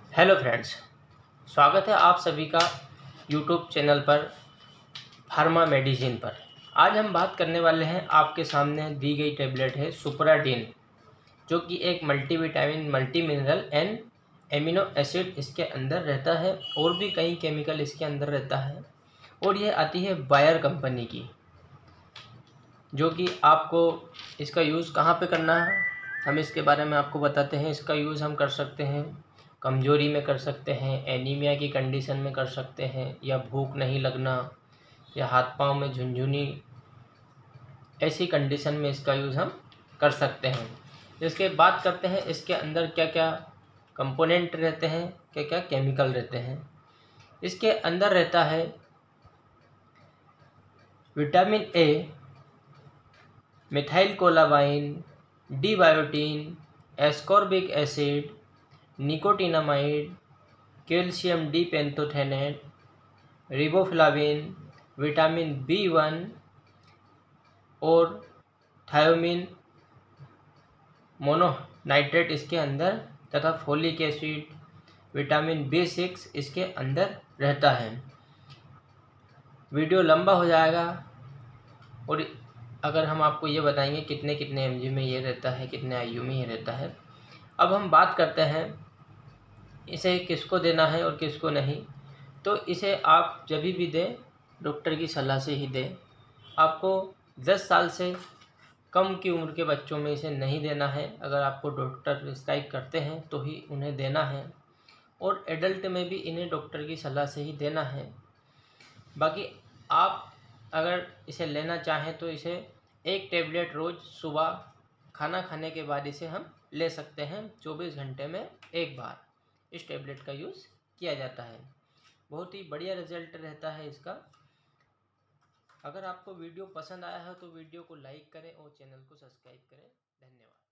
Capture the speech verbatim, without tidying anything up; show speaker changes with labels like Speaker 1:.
Speaker 1: Hello friends, स्वागत है आप सभी का यूट्यूब चैनल पर फार्मा मेडिसिन पर। आज हम बात करने वाले हैं, आपके सामने दी गई टेबलेट है सुपराडीन, जो कि एक multivitamin multi mineral and amino acid इसके अंदर रहता है और भी कई केमिकल इसके अंदर रहता है। और ये आती है बायर कंपनी की, जो कि आपको इसका यूज़ कहाँ पे करना है हम इसके बारे में आपको बताते हैं। इसका यूज़ हम कर सकते हैं कमज़ोरी में, कर सकते हैं एनीमिया की कंडीशन में, कर सकते हैं या भूख नहीं लगना या हाथ पांव में झुनझुनी, ऐसी कंडीशन में इसका यूज़ हम कर सकते हैं। इसके बात करते हैं इसके अंदर क्या क्या कंपोनेंट रहते हैं, क्या क्या केमिकल रहते हैं। इसके अंदर रहता है vitamin A, methyl cobalamin, D biotin, ascorbic acid, nicotinamide, calcium D pantothenate, riboflavin, vitamin B one और थायोमिन मोनोनाइट्रेट इसके अंदर, तथा folic acid, vitamin B six इसके अंदर रहता है। वीडियो लंबा हो जाएगा और अगर हम आपको ये बताएंगे कितने कितने एमजी में ये रहता है, कितने आईयू में ये रहता है। अब हम बात करते हैं इसे किसको देना है और किसको नहीं। तो इसे आप जब भी दें डॉक्टर की सलाह से ही दें। आपको दस साल से कम की उम्र के बच्चों में इसे नहीं देना है। अगर आपको डॉक्टर प्रिस्क्राइब करते हैं तो ही उन्हें देना है, और एडल्ट में भी इन्हें डॉक्टर की सलाह से ही देना है। बाकी आप अगर इसे लेना चाहें तो इसे एक टेबलेट रोज़ सुबह खाना खाने के बाद इसे हम ले सकते हैं। चौबीस घंटे में एक बार इस टेबलेट का यूज़ किया जाता है। बहुत ही बढ़िया रिजल्ट रहता है इसका। अगर आपको वीडियो पसंद आया है तो वीडियो को लाइक करें और चैनल को सब्सक्राइब करें। धन्यवाद।